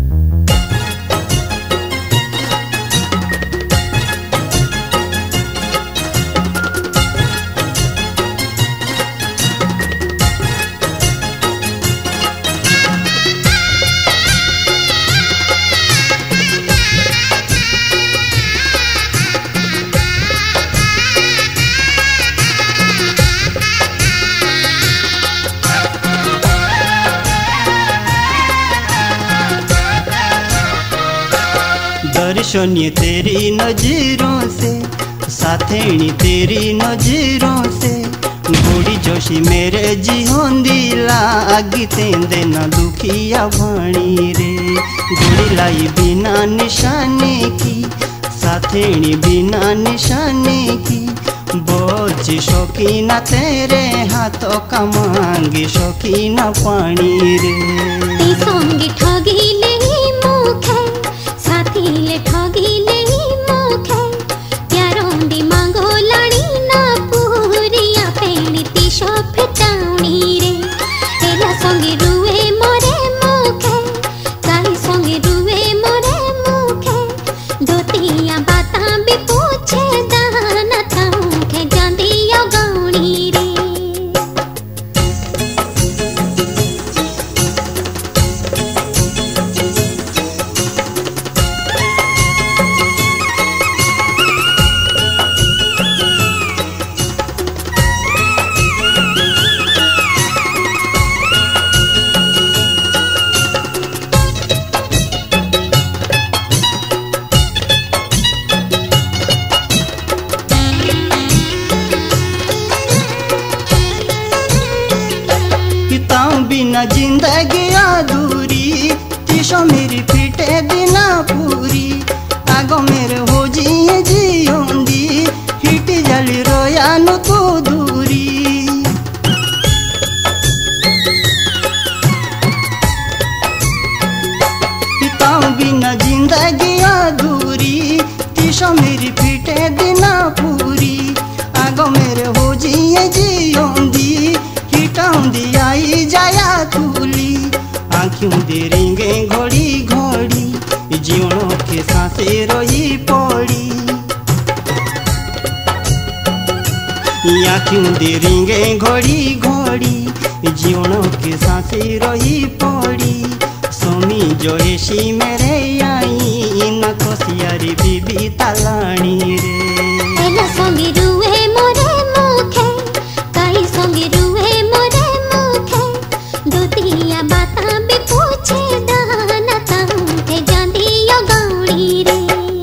दर्शन ये तेरी नजरों से, साथेणी तेरी नजरों से, गोड़ी जोशी मेरे जीवन दिला आगी तेंदे न दुखिया भाणी रे। गोड़ी लाई बिना निशाने की, साथेणी बिना निशाने की, बोझ शौकीना तेरे हाथों का मांगे शौकीना पानी रे। संगी ठगी ले मुखे, साथी ले ठगी ले मुखे, प्यारों दी मांगो लाड़ी ना पूरिया पेणी तीशो फिटाउनी रे। एला संगी रुए मोरे मुखे, काली संगी रुए मोरे मुखे, दोतिया बातां भी पूछे दाना थाऊं के जांदिया गाउनी रे। बिना जिंदगी अधूरी, तीशो मेरी पीटे बिना पूरी, आगो मेरे हो जिए जियोंदी, हिटी जली रोया नु तू दूरी। पिताओं बिना जिंदगी अधूरी, तीशो मेरी पीटे बिना पूरी, आगो मेरे हो जिए जियोंदी, हिटाउंदी आई जाया तूली, आँखों दे रिंगे घोड़ी घोड़ी, जीवनों के सांसे रोई पड़ी। आँखों दे रिंगे घोड़ी घोड़ी, जीवनों के सांसे रोई पड़ी। सोमी जो ऐसी मेरे आई न कोसियारी बीबी तलाणी रे। एला संगी रुए मोरे मुखे, काई संगी रुए मोरे मुखे, दोतिया बातां भी पूछे दाना थाऊं के जांदिया गाउनी रे।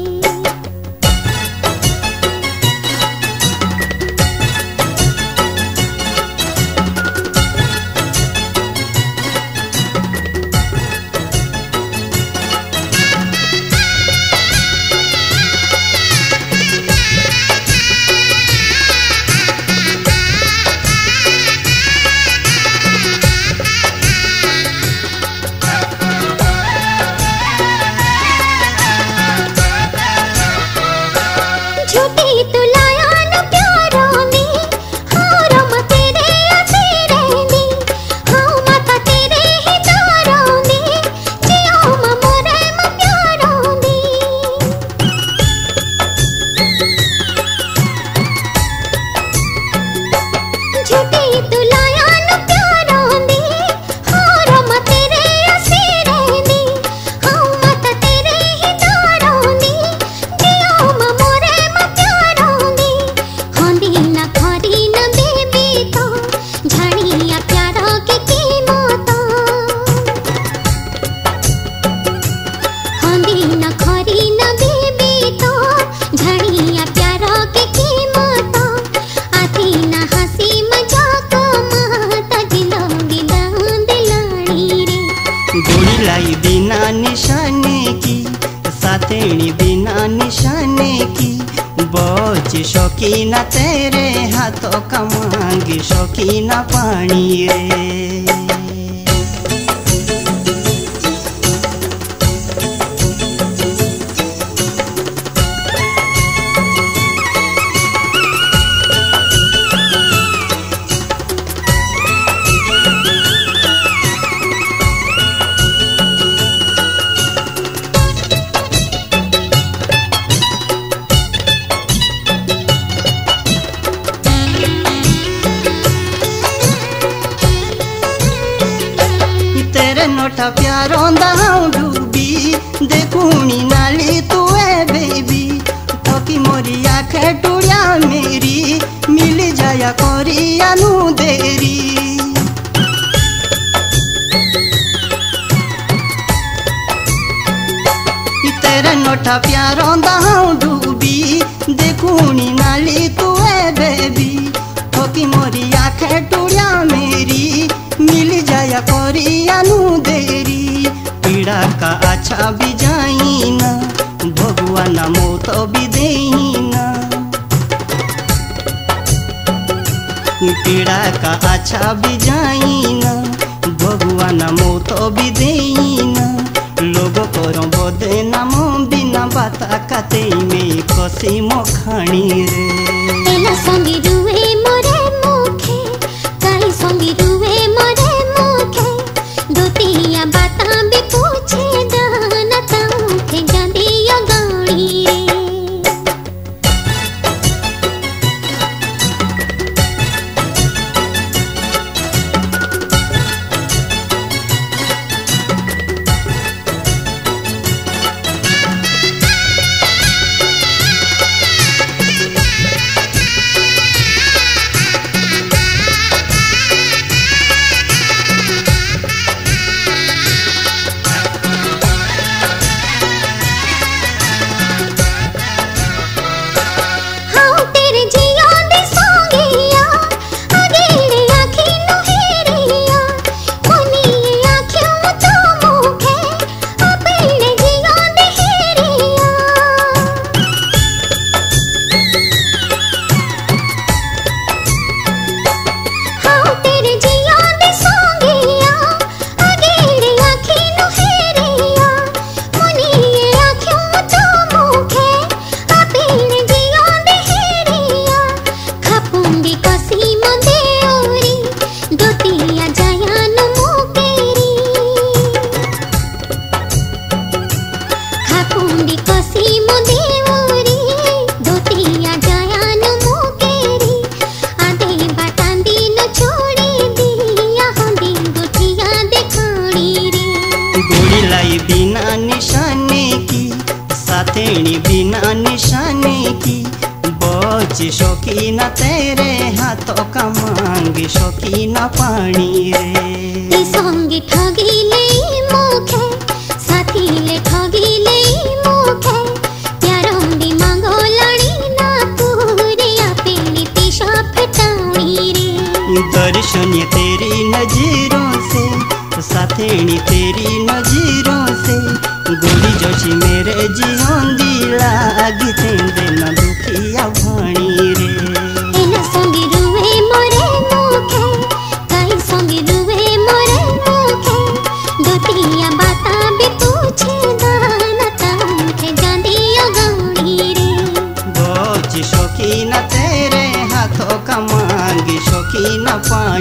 बिना निशाने की, साथेणी बिना निशाने की, बोझ शौकीना तेरे हाथों का मांगे शौकीना पानी रे। देखुनी नाली तू है बेबी थकी मोरी आखे टुड़िया मेरी मिल जाया करिया नु देरी तेरे नोटा प्यारों दाऊं डूबी देखुनी नाली तू है बेबी थकी मोरी आखे टुड़िया मेरी मिल जाया करिया नु देरी पीड़ा का अच्छा भी जाइना भगवान मौत भी देना पीड़ा का अच्छा भी जाइना भगवान मौत भी देना लोग करो बोधे नाम बिना बाता काते में कसी मखाणी रे एला संगी रुए मोरे मुखे काई संगी रुए मोरे मुखे दोतिया बाता भी पूछे दाना ताऊ के गांदिया गाड़ी रे बिना निशाने की साथेनी बिना निशाने की बच शौकीना तेरे हाथों का मांग शौकीना पानी रे संगी ठगी ले मुखे साथी ले ठगी ले मुखे प्यारों दी मांगो लड़ी ना पूरे आपेनी पिशा फटानी रे दर्शन तेरी नजरों से साथेनी तेरी नजरों से गोली जोशी मेरे जीवन दी लागी तेंदे न दुखिया भाणी रे एला संगी रुए मोरे मुखे काई संगी रुए मोरे मुखे दोतिया बाता भी पूछे दाना ताऊ के गांदिया गाड़ी रे बोझ शौकीना तेरे हाथों का मांगी शौकीना पानी